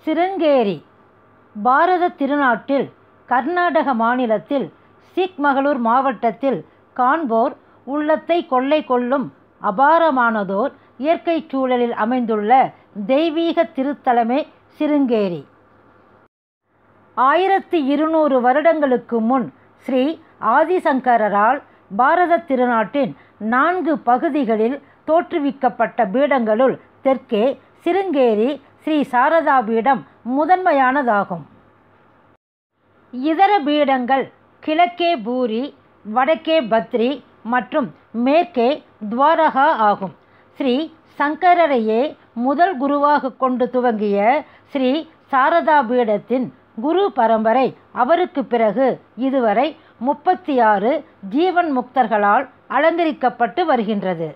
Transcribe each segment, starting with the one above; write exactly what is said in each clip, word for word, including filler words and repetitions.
சிருங்கேரி பாரத திருநாட்டில் கர்நாடக மாநிலத்தில் சிக்மகளூர் மாவட்டத்தில் காண்போர் உள்ளத்தை கொள்ளை கொள்ளும் அபாரமானதோர் இயற்கை சூழலில் அமைந்துள்ள தெய்வீக திருத்தலமே சிருங்கேரி. ஆயிரத்தி இருநூறு வருடங்களுக்கு முன் ஸ்ரீ ஆதிசங்கரால் பாரத திருநாட்டின் நான்கு பகுதிகளில் தோற்றுவிக்கப்பட்ட பீடங்களுள் தெற்கே சிருங்கேரி ஸ்ரீ சாரதா பீடம் முதன்மையானதாகும். இதர பீடங்கள் கிழக்கே பூரி, வடக்கே பத்ரி மற்றும் மேற்கே துவாரகா ஆகும். ஸ்ரீ சங்கரரையே முதல் குருவாக கொண்டு துவங்கிய ஸ்ரீ சாரதா பீடத்தின் குரு பரம்பரை அவருக்கு பிறகு இதுவரை முப்பத்தி ஆறு ஜீவன் முக்தர்களால் அலங்கரிக்கப்பட்டு வருகின்றது.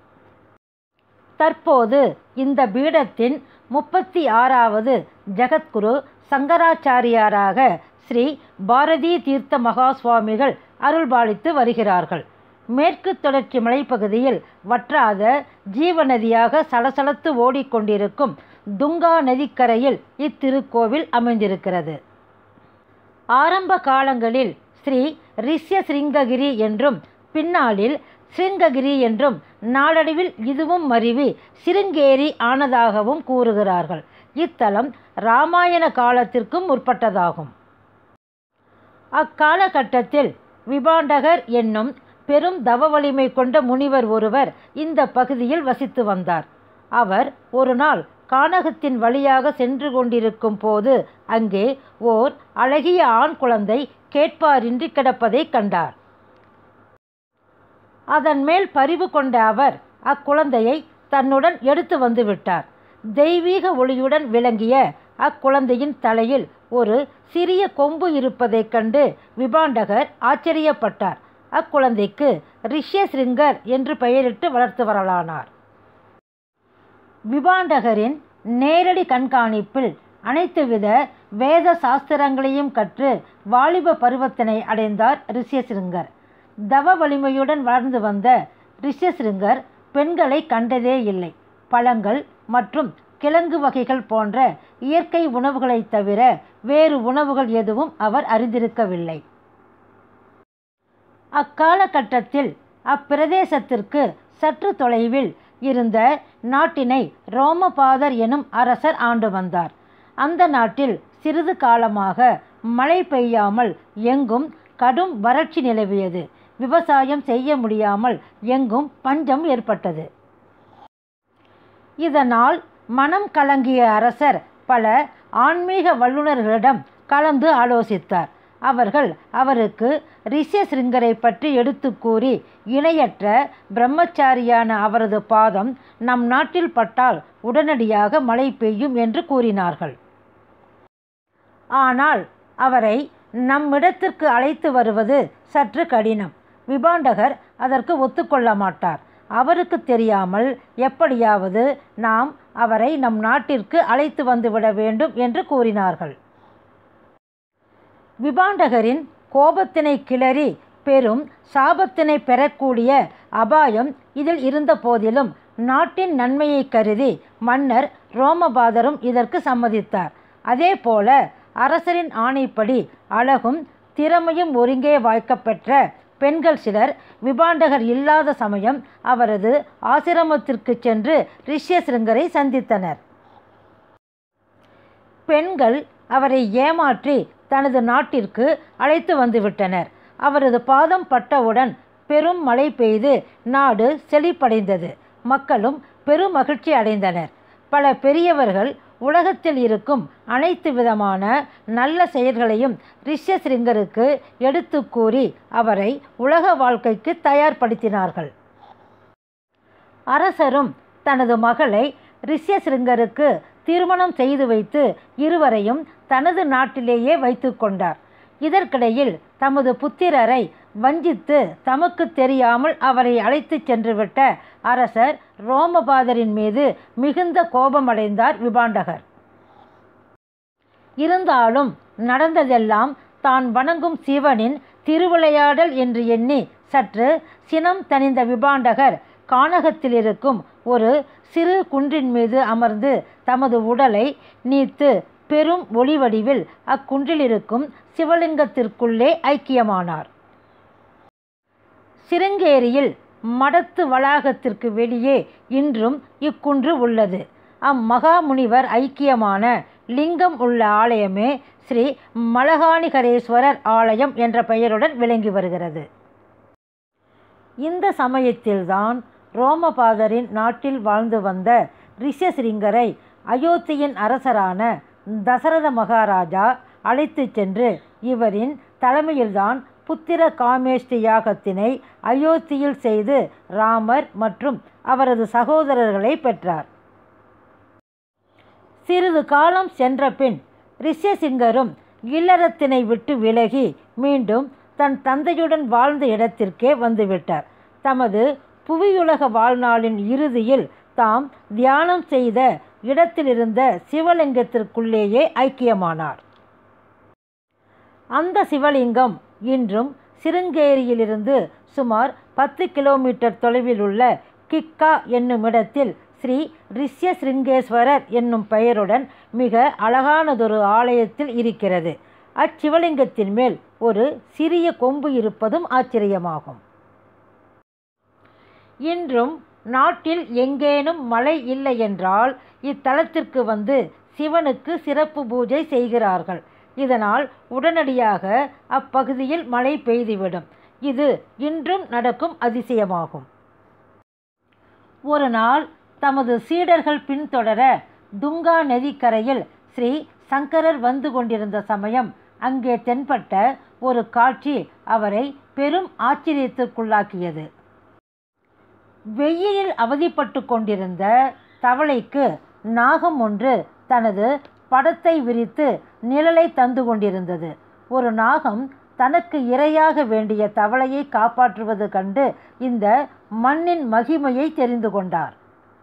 தற்போது இந்த பீடத்தின் முப்பத்தி ஆறாவது ஜகத்குரு சங்கராச்சாரியாராக ஸ்ரீ பாரதி தீர்த்த மகா சுவாமிகள் அருள்பாலித்து வருகிறார்கள். மேற்கு தொடர்ச்சி மலைப்பகுதியில் வற்றாத ஜீவநதியாக சலசலத்து ஓடிக்கொண்டிருக்கும் துங்கா நதிக்கரையில் இத்திருக்கோவில் அமைந்திருக்கிறது. ஆரம்ப காலங்களில் ஸ்ரீ ரிஷ்ய சிருங்ககிரி என்றும் பின்னாளில் சிருங்ககிரி என்றும் நாளடைவில் இதுவும் மருவி சிருங்கேரி ஆனதாகவும் கூறுகிறார்கள். இத்தலம் இராமாயண காலத்திற்கும் முற்பட்டதாகும். அக்காலகட்டத்தில் விபாண்டகர் என்னும் பெரும் தவ வலிமை கொண்ட முனிவர் ஒருவர் இந்த பகுதியில் வசித்து வந்தார். அவர் ஒரு நாள் கானகத்தின் வழியாக சென்று கொண்டிருக்கும் போது அங்கே ஓர் அழகிய ஆண் குழந்தை கேட்பாரின்றி கிடப்பதை கண்டார். அதன் மேல் பரிவு கொண்ட அவர் அக்குழந்தையை தன்னுடன் எடுத்து வந்து விட்டார். தெய்வீக ஒளியுடன் விளங்கிய அக்குழந்தையின் தலையில் ஒரு சிறிய கொம்பு இருப்பதைக் கண்டு விபாண்டகர் ஆச்சரியப்பட்டார். அக்குழந்தைக்கு ரிஷ்ய சிருங்கர் என்று பெயரிட்டு வளர்த்து வரலானார். விபாண்டகரின் நேரடி கண்காணிப்பில் அனைத்துவித வேத சாஸ்திரங்களையும் கற்று வாலிப பருவத்தினை அடைந்தார் ரிஷ்யசிருங்கர். தவ வலிமையுடன் வளர்ந்து வந்த ரிஷ்யசிருங்கர் பெண்களை கண்டதே இல்லை. பழங்கள் மற்றும் கிழங்கு வகைகள் போன்ற இயற்கை உணவுகளைத் தவிர வேறு உணவுகள் எதுவும் அவர் அறிந்திருக்கவில்லை. அக்காலகட்டத்தில் அப்பிரதேசத்திற்கு சற்று தொலைவில் இருந்த நாட்டினை ரோமபாதர் எனும் அரசர் ஆண்டு வந்தார். அந்த நாட்டில் சிறிது காலமாக மழை பெய்யாமல் எங்கும் கடும் வறட்சி நிலவியது. விவசாயம் செய்ய முடியாமல் எங்கும் பஞ்சம் ஏற்பட்டது. இதனால் மனம் கலங்கிய அரசர் பல ஆன்மீக வல்லுநர்களிடம் கலந்து ஆலோசித்தார். அவர்கள் அவருக்கு ரிஷ்யசிருங்கரை பற்றி எடுத்து கூறி இணையற்ற பிரம்மச்சாரியான அவரது பாதம் நம் நாட்டில் பட்டால் உடனடியாக மழை பெய்யும் என்று கூறினார்கள். ஆனால் அவரை நம்மிடத்திற்கு அழைத்து வருவது சற்று கடினம். விபாண்டகர் அதற்கு ஒத்துக்கொள்ள மாட்டார். அவருக்கு தெரியாமல் எப்படியாவது நாம் அவரை நம் நாட்டிற்கு அழைத்து வந்துவிட வேண்டும் என்று கூறினார்கள். விபாண்டகரின் கோபத்தினை கிளறி பெரும் சாபத்தினை பெறக்கூடிய அபாயம் இதில் இருந்த போதிலும் நாட்டின் நன்மையை கருதி மன்னர் ரோமபாதரும் இதற்கு சம்மதித்தார். அதே போல அரசரின் ஆணைப்படி அழகும் திறமையும் ஒருங்கே வாய்க்கப்பெற்ற பெண்கள் சிலர் விபாண்டகர் இல்லாத சமயம் அவரது ஆசிரமத்திற்கு சென்று ரிஷ்யசிருங்கரை சந்தித்தனர். பெண்கள் அவரை ஏமாற்றி தனது நாட்டிற்கு அழைத்து வந்துவிட்டனர். அவரது பாதம் பட்டவுடன் பெரும் மழை பெய்து நாடு செழிப்படைந்தது. மக்களும் பெரும் மகிழ்ச்சி அடைந்தனர். பல பெரியவர்கள் உலகத்தில் இருக்கும் அனைத்து விதமான நல்ல செயல்களையும் ரிஷ்யசிருங்கருக்கு எடுத்து கூறி அவரை உலக வாழ்க்கைக்கு தயார்படுத்தினார்கள். அரசரும் தனது மகளை ரிஷ்யசிருங்கருக்கு திருமணம் செய்து வைத்து இருவரையும் தனது நாட்டிலேயே வைத்து கொண்டார். இதற்கிடையில் தமது புத்திரரை வஞ்சித்து தமக்கு தெரியாமல் அவரை அழைத்து சென்றுவிட்ட அரசர் ரோமபாதரின் மீது மிகுந்த கோபமடைந்தார் விபாண்டகர். இருந்தாலும் நடந்ததெல்லாம் தான் வணங்கும் சிவனின் திருவிளையாடல் என்று எண்ணி சற்று சினம் தணிந்த விபாண்டகர் கானகத்தில் இருக்கும் ஒரு சிறு குன்றின் மீது அமர்ந்து தமது உடலை நீத்து பெரும் ஒளி வடிவில் அக்குன்றில் இருக்கும் சிவலிங்கத்திற்குள்ளே ஐக்கியமானார். சிருங்கேரியில் மடத்து வளாகத்திற்கு வெளியே இன்றும் இக்குன்று உள்ளது. அம்மகாமுனிவர் ஐக்கியமான லிங்கம் உள்ள ஆலயமே ஸ்ரீ மலகாணிகரேஸ்வரர் ஆலயம் என்ற பெயருடன் விளங்கி வருகிறது. இந்த சமயத்தில்தான் ரோமபாதரின் நாட்டில் வாழ்ந்து வந்த ரிஷசிருங்கரை அயோத்தியின் அரசரான தசரத மகாராஜா அழைத்து சென்று இவரின் தலைமையில்தான் புத்திர காமேஷ்டி யாகத்தினை அயோத்தியில் செய்து ராமர் மற்றும் அவரது சகோதரர்களை பெற்றார். சிறிது காலம் சென்ற பின் ரிஷசிங்கரும் இல்லறத்தினை விட்டு விலகி மீண்டும் தன் தந்தையுடன் வாழ்ந்த இடத்திற்கே வந்துவிட்டார். தமது புவியுலக வாழ்நாளின் இறுதியில் தாம் தியானம் செய்த இடத்திலிருந்த சிவலிங்கத்திற்குள்ளேயே ஐக்கியமானார். அந்த சிவலிங்கம் இன்றும் சிருங்கேரியிலிருந்து சுமார் பத்து கிலோமீட்டர் தொலைவில் உள்ள கிக்கா என்னுமிடத்தில் ஸ்ரீ ரிஷ்யசிருங்கேஸ்வரர் என்னும் பெயருடன் மிக அழகானதொரு ஆலயத்தில் இருக்கிறது. அச்சிவலிங்கத்தின் மேல் ஒரு சிறிய கொம்பு இருப்பதும் ஆச்சரியமாகும். இன்றும் நாட்டில் எங்கேனும் மழை இல்லை என்றால் இத்தலத்திற்கு வந்து சிவனுக்கு சிறப்பு பூஜை செய்கிறார்கள். இதனால் உடனடியாக அப்பகுதியில் மழை பெய்துவிடும். இது இன்றும் நடக்கும் அதிசயமாகும். ஒரு நாள் தமது சீடர்கள் பின்தொடர துங்கா நதிக்கரையில் ஸ்ரீ சங்கரர் வந்து கொண்டிருந்த சமயம் அங்கே தென்பட்ட ஒரு காட்சி அவரை பெரும் ஆச்சரியத்திற்குள்ளாக்கியது. வெயிலில் அவதிப்பட்டு கொண்டிருந்த தவளைக்கு நாகம் ஒன்று தனது படத்தை விரித்து நிழலை தந்து கொண்டிருந்தது. ஒரு நாகம் தனக்கு இரையாக வேண்டிய தவளையை காப்பாற்றுவது கண்டு இந்த மண்ணின் மகிமையை தெரிந்து கொண்டார்.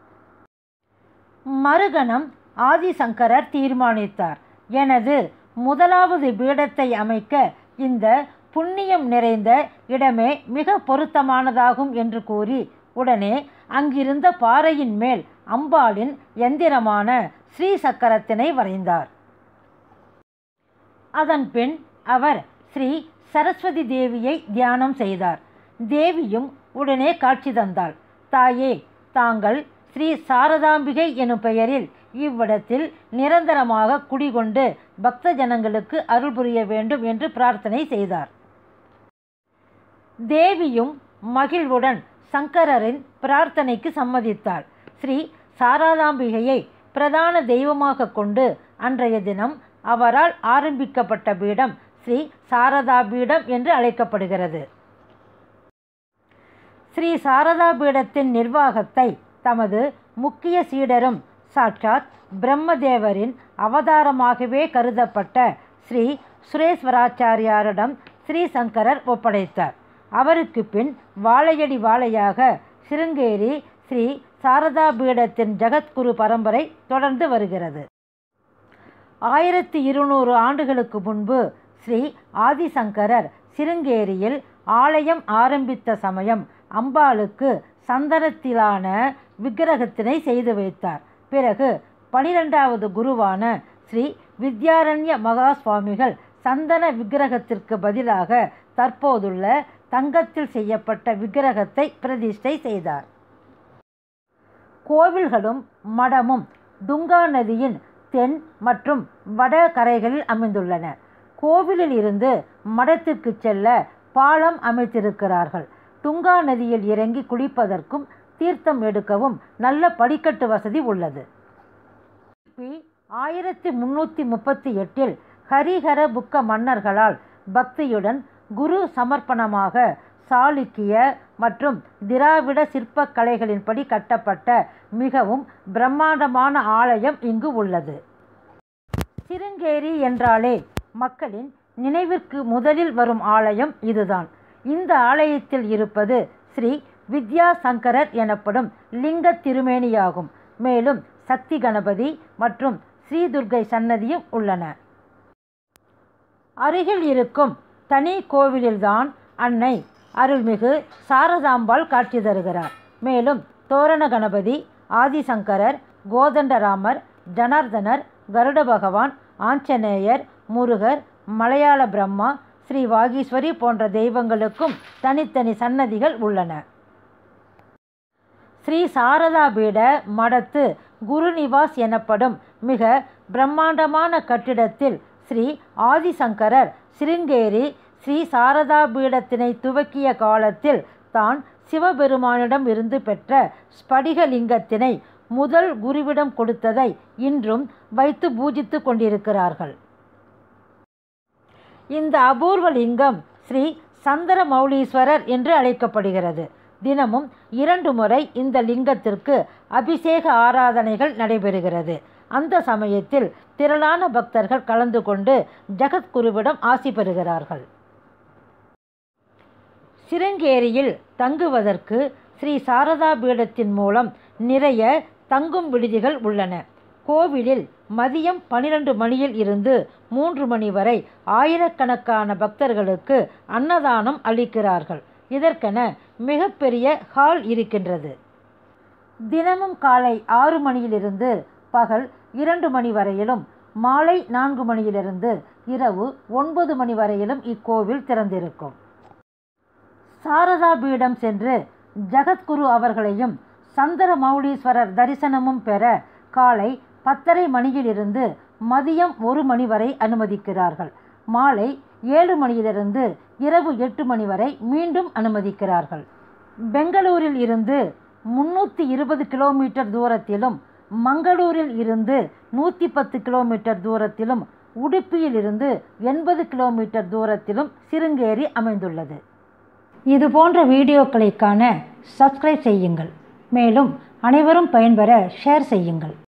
மறுகணம் ஆதிசங்கரர் தீர்மானித்தார், எனது முதலாவது பீடத்தை அமைக்க இந்த புண்ணியம் நிறைந்த இடமே மிக பொருத்தமானதாகும் என்று கூறி உடனே அங்கிருந்த பாறையின் மேல் அம்பாளின் எந்திரமான ஸ்ரீ சக்கரத்தினை வரைந்தார். அதன் பின் அவர் ஸ்ரீ சரஸ்வதி தேவியை தியானம் செய்தார். தேவியும் உடனே காட்சி தந்தாள். தாயே, தாங்கள் ஸ்ரீ சாரதாம்பிகை எனும் பெயரில் இவ்விடத்தில் நிரந்தரமாக குடிகொண்டு பக்த ஜனங்களுக்கு அருள் புரிய வேண்டும் என்று பிரார்த்தனை செய்தார். தேவியும் மகிழ்வுடன் சங்கரரின் பிரார்த்தனைக்கு சம்மதித்தாள். ஸ்ரீ சாரதாம்பிகையை பிரதான தெய்வமாக கொண்டு அன்றைய தினம் அவரால் ஆரம்பிக்கப்பட்ட பீடம் ஸ்ரீ சாரதா பீடம் என்று அழைக்கப்படுகிறது. ஸ்ரீ சாரதா பீடத்தின் நிர்வாகத்தை தமது முக்கிய சீடரும் சாட்சாத் பிரம்மதேவரின் அவதாரமாகவே கருதப்பட்ட ஸ்ரீ சுரேஸ்வராச்சாரியாரிடம் ஸ்ரீ சங்கரர் ஒப்படைத்தார். அவருக்கு பின் வாழையடி வாழையாக சிருங்கேரி ஸ்ரீ சாரதா பீடத்தின் ஜகத்குரு பரம்பரை தொடர்ந்து வருகிறது. ஆயிரத்தி இருநூறு ஆண்டுகளுக்கு முன்பு ஸ்ரீ ஆதிசங்கரர் சிருங்கேரியில் ஆலயம் ஆரம்பித்த சமயம் அம்பாளுக்கு சந்தனத்திலான விக்கிரகத்தினை செய்து வைத்தார். பிறகு பனிரெண்டாவது குருவான ஸ்ரீ வித்யாரண்ய மகா சுவாமிகள் சந்தன விக்கிரகத்திற்கு பதிலாக தற்போதுள்ள தங்கத்தில் செய்யப்பட்ட விக்கிரகத்தை பிரதிஷ்டை செய்தார். கோவில்களும் மடமும் துங்கா நதியின் தென் மற்றும் வட கரைகளில் அமைந்துள்ளன. கோவிலில் இருந்து மடத்திற்கு செல்ல பாலம் அமைத்திருக்கிறார்கள். துங்கா நதியில் இறங்கி குளிப்பதற்கும் தீர்த்தம் எடுக்கவும் நல்ல படிக்கட்டு வசதி உள்ளது. கிபி ஆயிரத்தி முன்னூற்றி முப்பத்தி எட்டில் ஹரிஹர புக்க மன்னர்களால் பக்தியுடன் குரு சமர்ப்பணமாக சாளுக்கிய மற்றும் திராவிட சிற்பக் கலைகளின்படி கட்டப்பட்ட மிகவும் பிரம்மாண்டமான ஆலயம் இங்கு உள்ளது. சிருங்கேரி என்றாலே மக்களின் நினைவிற்கு முதலில் வரும் ஆலயம் இதுதான். இந்த ஆலயத்தில் இருப்பது ஸ்ரீ வித்யா சங்கரர் எனப்படும் லிங்க திருமேனியாகும். மேலும் சக்தி கணபதி மற்றும் ஸ்ரீ துர்கை சன்னதியும் உள்ளன. அருகில் இருக்கும் தனி கோவிலில்தான் அன்னை அருள்மிகு சாரதாம்பாள் காட்சி தருகிறார். மேலும் தோரண கணபதி, ஆதிசங்கரர், கோதண்டராமர், ஜனார்தனர், கருட பகவான், ஆஞ்சநேயர், முருகர், மலையாள பிரம்மா, ஸ்ரீ வாகீஸ்வரி போன்ற தெய்வங்களுக்கும் தனித்தனி சன்னதிகள் உள்ளன. ஸ்ரீ சாரதா பீட மடத்து குருநிவாஸ் எனப்படும் மிக பிரம்மாண்டமான கட்டிடத்தில் ஸ்ரீ ஆதிசங்கரர் சிருங்கேரி ஸ்ரீ சாரதா பீடத்தினை துவக்கிய காலத்தில் தான் சிவபெருமானிடம் இருந்து பெற்ற ஸ்படிக லிங்கத்தினை முதல் குருவிடம் கொடுத்ததை இன்றும் வைத்து பூஜித்து கொண்டிருக்கிறார்கள். இந்த அபூர்வ லிங்கம் ஸ்ரீ சந்திரமௌலீஸ்வரர் என்று அழைக்கப்படுகிறது. தினமும் இரண்டு முறை இந்த லிங்கத்திற்கு அபிஷேக ஆராதனைகள் நடைபெறுகிறது. அந்த சமயத்தில் திரளான பக்தர்கள் கலந்து கொண்டு ஜகத்குருவிடம் ஆசி பெறுகிறார்கள். சிருங்கேரியில் தங்குவதற்கு ஸ்ரீ சாரதா பீடத்தின் மூலம் நிறைய தங்கும் விடுதிகள் உள்ளன. கோவிலில் மதியம் பனிரெண்டு மணியில் இருந்து மூன்று மணி வரை ஆயிரக்கணக்கான பக்தர்களுக்கு அன்னதானம் அளிக்கிறார்கள். இதற்கென மிகப்பெரிய ஹால் இருக்கின்றது. தினமும் காலை ஆறு மணியிலிருந்து பகல் இரண்டு மணி வரையிலும், மாலை நான்கு மணியிலிருந்து இரவு ஒன்பது மணி வரையிலும் இக்கோவில் திறந்திருக்கும். சாரதா பீடம் சென்று ஜகத்குரு அவர்களையும் சந்திரமௌலீஸ்வரர் தரிசனமும் பெற காலை பத்தரை மணியிலிருந்து மதியம் ஒரு மணி வரை அனுமதிக்கிறார்கள். மாலை ஏழு மணியிலிருந்து இரவு எட்டு மணி வரை மீண்டும் அனுமதிக்கிறார்கள். பெங்களூரில் இருந்து முன்னூற்றி இருபது கிலோமீட்டர் தூரத்திலும், மங்களூரில் இருந்து நூற்றி பத்து கிலோமீட்டர் தூரத்திலும், உடுப்பியில் இருந்து எண்பது கிலோமீட்டர் தூரத்திலும் சிருங்கேரி அமைந்துள்ளது. இது போன்ற வீடியோக்களை காண சப்ஸ்கிரைப் செய்யுங்கள். மேலும் அனைவரும் பயன்பெற ஷேர் செய்யுங்கள்.